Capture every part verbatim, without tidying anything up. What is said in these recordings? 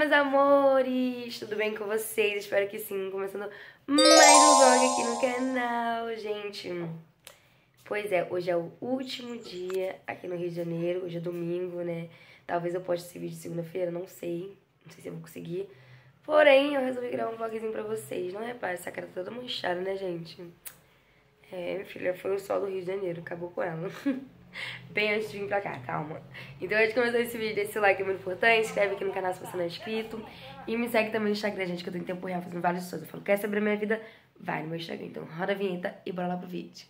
meus amores! Tudo bem com vocês? Espero que sim. Começando mais um vlog aqui no canal, gente. Pois é, hoje é o último dia aqui no Rio de Janeiro. Hoje é domingo, né? Talvez eu poste esse vídeo segunda-feira, não sei. Não sei se eu vou conseguir. Porém, eu resolvi gravar um vlogzinho pra vocês. Não repare, essa cara tá toda manchada, né, gente? É, minha filha, foi o sol do Rio de Janeiro. Acabou com ela. Bem antes de vir pra cá, calma. Então, antes de começar esse vídeo, esse like é muito importante. Se inscreve aqui no canal se você não é inscrito. E me segue também no Instagram, gente, que eu tô em tempo real fazendo vários stories. Eu falo, quer saber a minha vida? Vai no meu Instagram. Então, roda a vinheta e bora lá pro vídeo.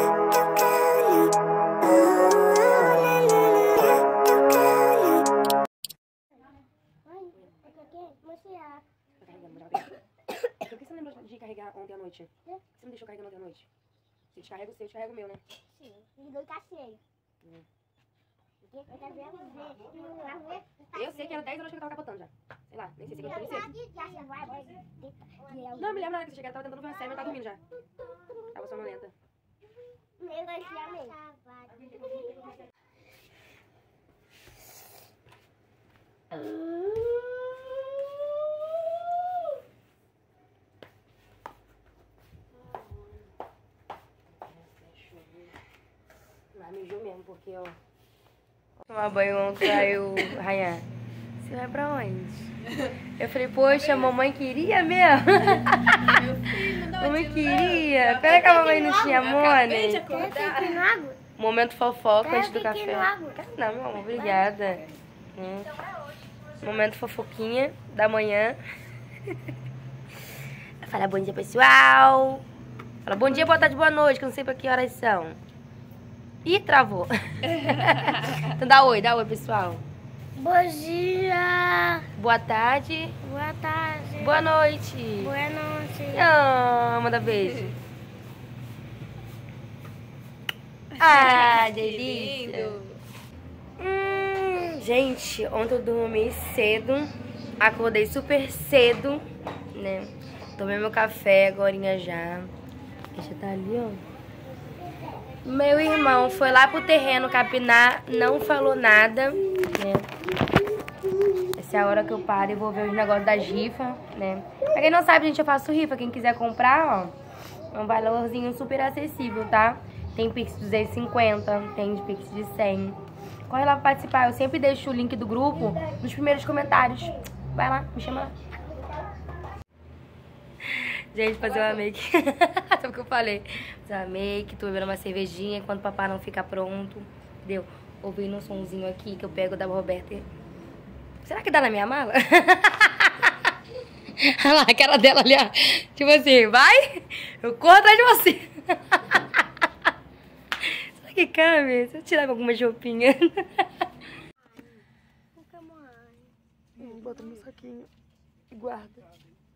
Por que você não lembrou de carregar ontem à noite? Por que você não deixou carregando ontem à noite? Você descarrega o seu, eu descarrego o meu, né? Sim, me deu cachê. Hum. Eu Eu sei que era dez horas que eu tava capotando já. Sei lá, nem sei se eu tô Não, Não, me lembro nada que você chegava, tava tentando ver uma série, mas tava dormindo já. Tava sonolenta. eu gostei amei. Mas mijou mesmo, porque, ó... Tomar banho ontem, aí o Rayan, você vai pra onde? Eu falei, poxa, a mamãe queria mesmo. Meu filho, não dá Mamãe uma queria. Quando é que a mamãe não tinha Acabei de money? acordar. Momento fofoca Quero antes do piqui café. no água. Não, meu amor, obrigada. Hum. Momento fofoquinha da manhã. Fala bom dia, pessoal. Fala bom dia, boa tarde, boa noite, que eu não sei pra que horas são. Ih, travou. Então dá oi, dá oi, pessoal. Bom dia. Boa tarde. Boa tarde. Boa noite. Boa noite. Ah, manda beijo. Ah, delícia. Lindo. Hum, gente, ontem eu dormi cedo. Acordei super cedo, né? Tomei meu café agorinha já. Já tá ali, ó. Meu irmão foi lá pro terreno capinar, não falou nada, né? Essa é a hora que eu paro e vou ver os negócios da rifa, né? Pra quem não sabe, gente, eu faço rifa. Quem quiser comprar, ó, é um valorzinho super acessível, tá? Tem Pix de duzentos e cinquenta, tem de Pix de cem. Corre lá pra participar. Eu sempre deixo o link do grupo nos primeiros comentários. Vai lá, me chama lá. Gente, fazer uma make. Sabe o que eu falei? Fazer uma make, tô bebendo uma cervejinha enquanto o papai não ficar pronto. Entendeu? Ouvindo um sonzinho aqui que eu pego da Roberta. Será que dá na minha mala? Olha lá, a cara dela ali, ó. Tipo assim, vai, eu corro atrás de você. Será que cabe? Se eu tirar algumas roupinhas. Hum, bota no saquinho e guarda.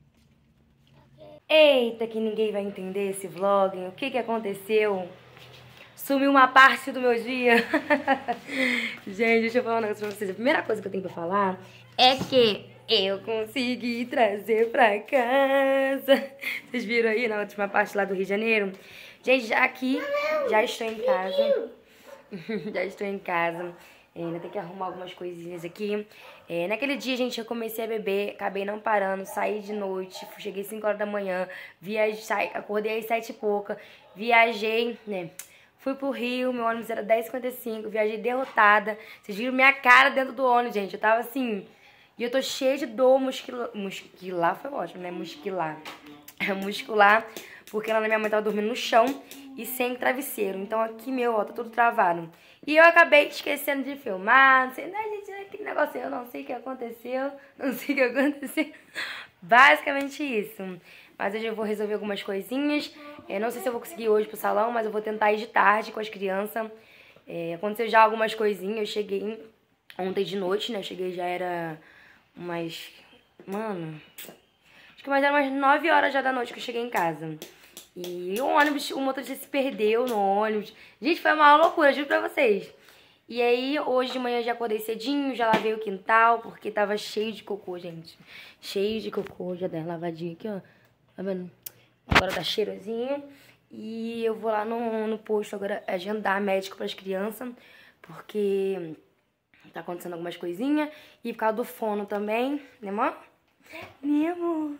Eita, que ninguém vai entender esse vlog. O que que aconteceu? Sumiu uma parte do meu dia. Gente, deixa eu falar um negócio pra vocês. A primeira coisa que eu tenho pra falar é que eu consegui trazer pra casa. Vocês viram aí na última parte lá do Rio de Janeiro? Gente, já aqui, já estou em casa. Já estou em casa. É, ainda tem que arrumar algumas coisinhas aqui. É, naquele dia, gente, eu comecei a beber, acabei não parando, saí de noite, cheguei cinco horas da manhã, viajei, saí, acordei às sete e pouca, viajei, né? Fui pro Rio, meu ônibus era dez e cinquenta e cinco, viajei derrotada. Vocês viram minha cara dentro do ônibus, gente. Eu tava assim... E eu tô cheia de dor muscular. Muscular foi ótimo, né? Muscular. Muscular. Porque lá na minha mãe tava dormindo no chão e sem travesseiro. Então aqui, meu, ó, tá tudo travado. E eu acabei esquecendo de filmar. Não sei, né, gente? Aquele negócio, eu não sei o que aconteceu. Não sei o que aconteceu. Basicamente isso. Mas hoje eu vou resolver algumas coisinhas. É, não sei se eu vou conseguir hoje pro salão, mas eu vou tentar ir de tarde com as crianças. É, aconteceu já algumas coisinhas. Eu cheguei ontem de noite, né? Eu cheguei já era umas... Mano... Acho que mais era umas nove horas já da noite que eu cheguei em casa. E o ônibus, o motorista se perdeu no ônibus. Gente, foi uma loucura, juro pra vocês. E aí, hoje de manhã eu já acordei cedinho, já lavei o quintal, porque tava cheio de cocô, gente. Cheio de cocô, já dei uma lavadinha aqui, ó. Tá vendo? Agora tá cheirosinho. E eu vou lá no, no posto agora agendar médico pras crianças, porque tá acontecendo algumas coisinhas. E por causa do fono também, né, amor? Né, amor?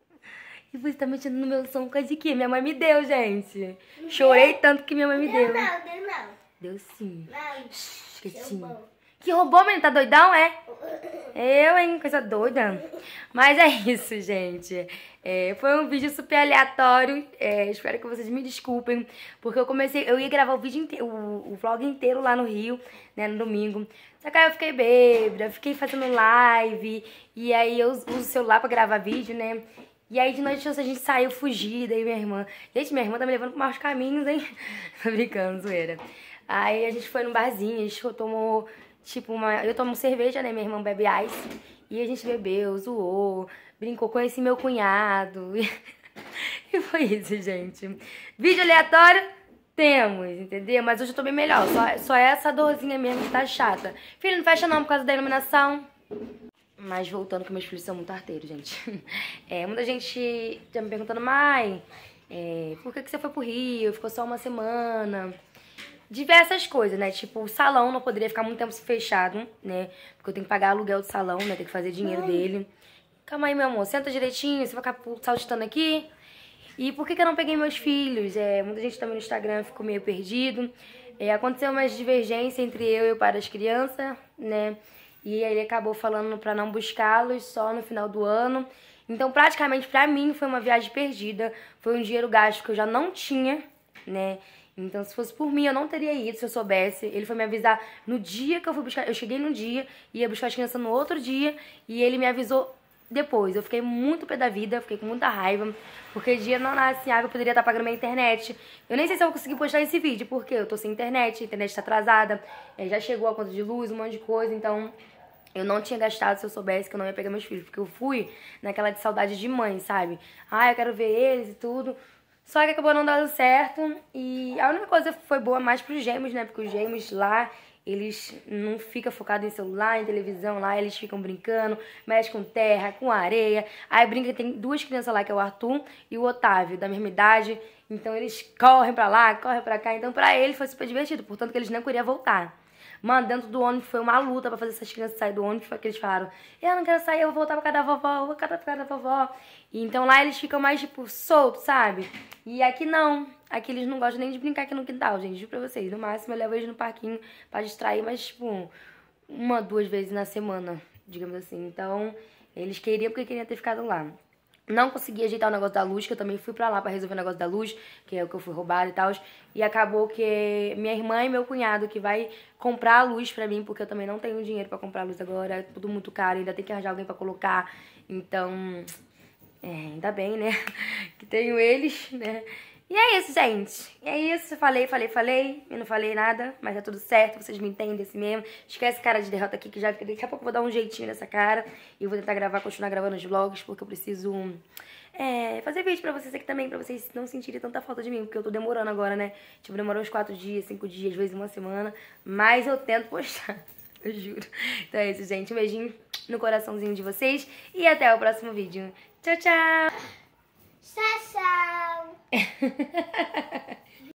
E você tá mexendo no meu som por causa de quê? Minha mãe me deu, gente. Chorei tanto que minha mãe me deu. Não, deu não. Deu sim. Não. Shhh, quietinho. Que roubou, menino? Tá doidão, é? Eu, hein? Coisa doida. Mas é isso, gente. É, foi um vídeo super aleatório. É, espero que vocês me desculpem. Porque eu comecei... Eu ia gravar o vídeo inteiro, o, o vlog inteiro lá no Rio, né? No domingo. Só que aí eu fiquei bêbada, fiquei fazendo live. E aí eu uso o celular pra gravar vídeo, né? E aí de noite a gente saiu fugida, aí minha irmã... Gente, minha irmã tá me levando por maus caminhos, hein? Tô brincando, zoeira. Aí a gente foi num barzinho, a gente tomou... Tipo, uma... eu tomo cerveja, né? Minha irmã bebe ice. E a gente bebeu, zoou, brincou, conheci meu cunhado. E foi isso, gente. Vídeo aleatório, temos, entendeu? Mas hoje eu tô bem melhor. Só, só essa dorzinha mesmo que tá chata. Filho, não fecha não por causa da iluminação. Mas voltando, que meus filhos são muito arteiros, gente. É, muita gente tá me perguntando, mãe, é, por que, que você foi pro Rio? Ficou só uma semana? Diversas coisas, né? Tipo, o salão não poderia ficar muito tempo fechado, né? Porque eu tenho que pagar aluguel do salão, né? Tem que fazer dinheiro dele. Calma aí, meu amor. Senta direitinho. Você vai ficar saltitando aqui. E por que que eu não peguei meus filhos? É, muita gente também no Instagram ficou meio perdido. É, aconteceu uma divergência entre eu e o pai das crianças, né? E aí ele acabou falando pra não buscá-los só no final do ano. Então, praticamente, pra mim, foi uma viagem perdida. Foi um dinheiro gasto que eu já não tinha, né? Então, se fosse por mim, eu não teria ido se eu soubesse. Ele foi me avisar no dia que eu fui buscar. Eu cheguei no dia, ia buscar as crianças no outro dia. E ele me avisou depois. Eu fiquei muito pé da vida, fiquei com muita raiva. Porque dia não nasce água, eu poderia estar pagando minha internet. Eu nem sei se eu vou conseguir postar esse vídeo, porque eu tô sem internet, a internet tá atrasada. É, já chegou a conta de luz, um monte de coisa, então... Eu não tinha gastado se eu soubesse que eu não ia pegar meus filhos. Porque eu fui naquela de saudade de mãe, sabe? Ah, eu quero ver eles e tudo. Só que acabou não dando certo. E a única coisa foi boa mais pros gêmeos, né? Porque os gêmeos lá, eles não ficam focados em celular, em televisão lá. Eles ficam brincando, mexem com terra, com areia. Aí brinca, tem duas crianças lá, que é o Arthur e o Otávio, da mesma idade. Então eles correm pra lá, correm pra cá. Então pra eles foi super divertido. Portanto que eles não queriam voltar. Mano, dentro do ônibus foi uma luta pra fazer essas crianças saírem do ônibus, porque eles falaram, eu não quero sair, eu vou voltar pra casa da vovó, eu vou voltar pra casa da vovó. E então lá eles ficam mais, tipo, soltos, sabe? E aqui não. Aqui eles não gostam nem de brincar aqui no quintal, gente, juro pra vocês. No máximo eu levo eles no parquinho pra distrair, mas, tipo, uma, duas vezes na semana, digamos assim. Então, eles queriam porque queriam ter ficado lá. Não consegui ajeitar o negócio da luz, que eu também fui pra lá pra resolver o negócio da luz, que é o que eu fui roubada e tal. E acabou que minha irmã e meu cunhado que vai comprar a luz pra mim, porque eu também não tenho dinheiro pra comprar a luz agora, é tudo muito caro, ainda tem que arranjar alguém pra colocar. Então, é, ainda bem, né, que tenho eles, né. E é isso, gente. E é isso. Falei, falei, falei. Eu não falei nada, mas tá tudo certo. Vocês me entendem assim mesmo. Esquece a cara de derrota aqui, que já daqui a pouco eu vou dar um jeitinho nessa cara. E eu vou tentar gravar, continuar gravando os vlogs, porque eu preciso é, fazer vídeo pra vocês aqui também, pra vocês não sentirem tanta falta de mim. Porque eu tô demorando agora, né? Tipo, demorou uns quatro dias, cinco dias, às vezes uma semana. Mas eu tento postar. Eu juro. Então é isso, gente. Um beijinho no coraçãozinho de vocês. E até o próximo vídeo. Tchau, tchau! Tchau, tchau.